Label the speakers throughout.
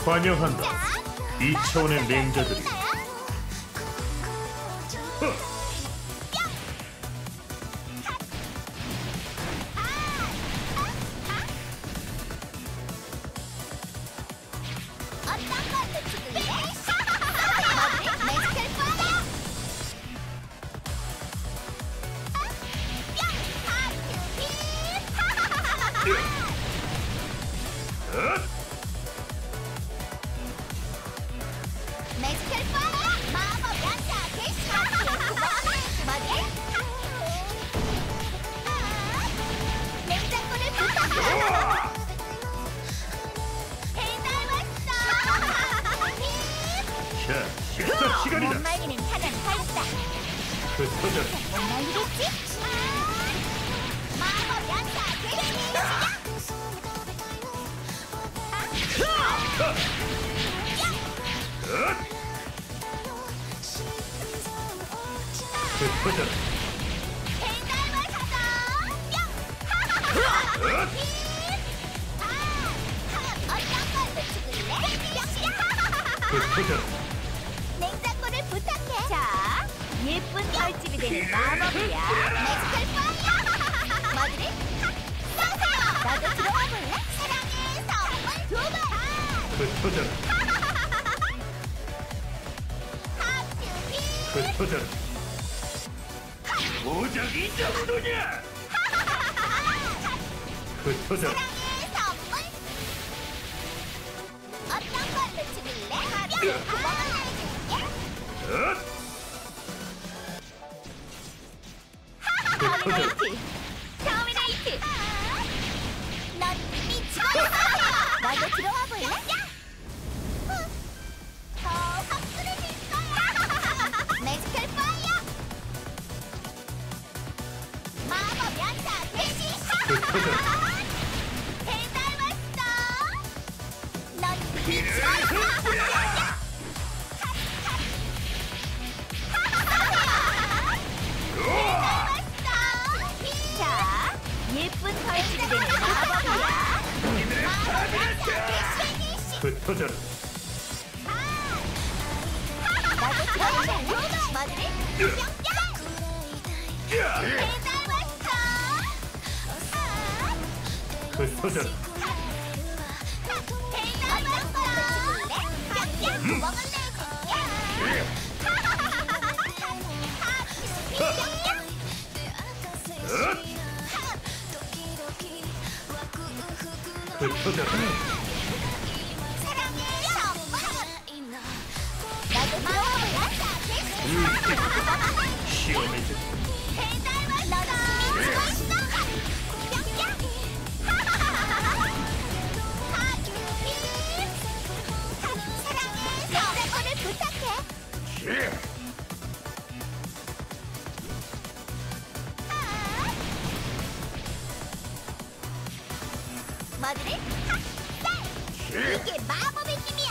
Speaker 1: 환영한다. 2차원의 맹자들이. 자, 식사 시간이다.
Speaker 2: 못 말리는 타는 발사.
Speaker 1: 흩어져라.
Speaker 2: 못 말리겠지? 마법 연사 대신
Speaker 1: 흩어져라. 흩어져라.
Speaker 2: 냉장고를 부탁해. 자, 예쁜 벌집이 되는 마법이야. 매지컬 파이어. 머리를 쏘세요. 나도 들어가 볼래? 사랑의 선물 두 번.
Speaker 1: 흩어져라. 흩어져라. 모작이 이 정도냐? 흩어져라.
Speaker 2: 사랑의 선물. 어떤 걸로 죽일래? 구멍을 내줄게. 터미네이트! 터미네이트! 넌 이미 죽었어! 나도 들어와 볼래? 더 화끈해질 거야! 매지컬 파이어! 마법 연사 대시! 배달 왔어! 넌 이미 죽었어! 자, 예쁜 벌집이 되는 마법이야.
Speaker 1: 흩어져라.
Speaker 2: 나도 들어볼래? 머리를 배달 왔어.
Speaker 1: 흩어져라.
Speaker 2: 배달 왔어. 구멍을 내줄게.
Speaker 1: 흩어져라.
Speaker 2: 사랑의 선물. 나도 들어볼래?
Speaker 1: 시원해져.
Speaker 2: 배달 왔어. 사랑의 선물을 부탁해. 머리를 탁! 이게 마법의 힘이야.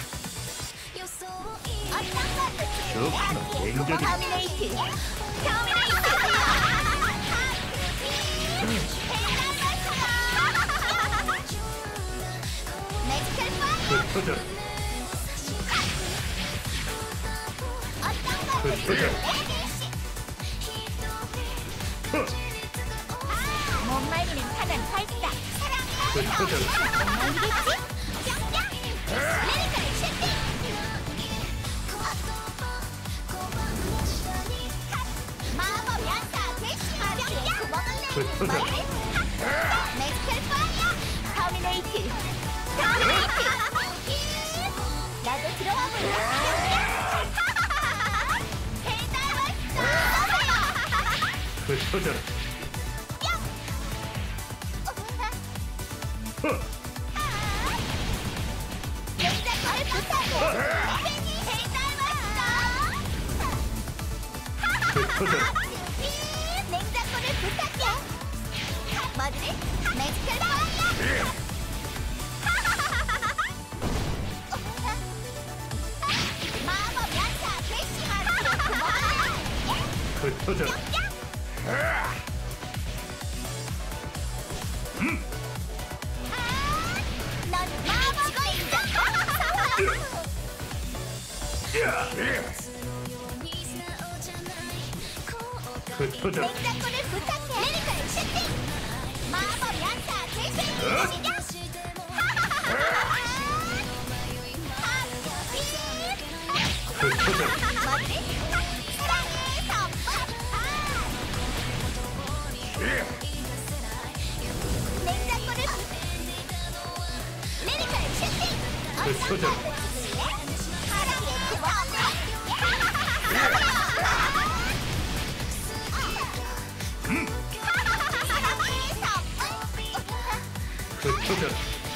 Speaker 2: 어떤 걸로
Speaker 1: 좋구나. 맹자들이.
Speaker 2: 터미네이트! 터미네이트! 매지컬 파이어!
Speaker 1: 흩어져라.
Speaker 2: 어떤 걸로
Speaker 1: 흩어져라.
Speaker 2: 못 말리는 타는 발사.
Speaker 1: 흩어져라.
Speaker 2: 못 말리겠지? 레디컬 슈팅! 마법 연사 대시 구멍을
Speaker 1: 흩어져라.
Speaker 2: 머리를 탁! 매지컬 파이어! 터미네이트! 터미네이트! 나도 들어와 볼래? 배달 왔어!
Speaker 1: 흩어져라.
Speaker 2: 냉장고를 부탁해! 배달 왔어!
Speaker 1: 흩어져라.
Speaker 2: 냉장고를 부탁해! 머리를 매지컬 파이어! 마법 연사 대시 구멍을
Speaker 1: 흩어져라.
Speaker 2: 넌 마법을 있어!
Speaker 1: 흩어져.
Speaker 2: 냉장고를 부탁해. 메리컬 슈팅. 마법 연사 대신 시작.
Speaker 1: 흩어져.
Speaker 2: 머리를 사랑의 선물. 냉장고를 메리컬 슈팅.
Speaker 1: 흩어져.
Speaker 2: 사랑의
Speaker 1: 흩어져.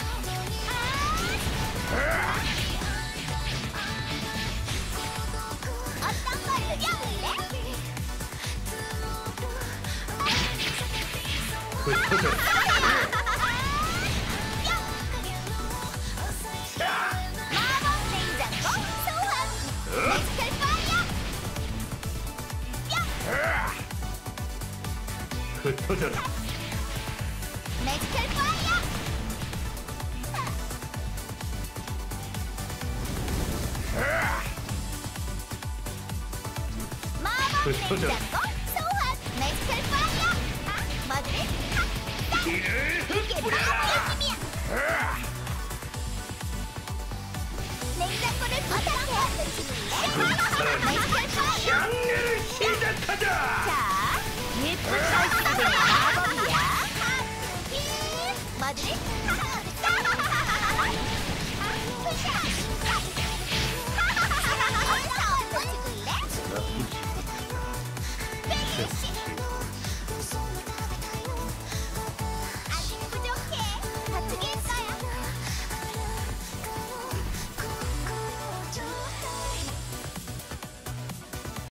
Speaker 2: 어떤 걸 느껴볼래?
Speaker 1: 흩어져.
Speaker 2: 마법 냉장고 소환. 매지컬 파이어.
Speaker 1: 흩어져라.
Speaker 2: 매지컬 파이어. 마법
Speaker 1: 흩어져.
Speaker 2: 냉장고 소환. 매지컬 파이어. 머리를 탁. 이게 마법의 힘이야. 냉장고를 부탁해. 매지컬 파이어.
Speaker 1: 장례를 시작하자.
Speaker 2: 자, 예쁜 날씨의 마법이야. 머리를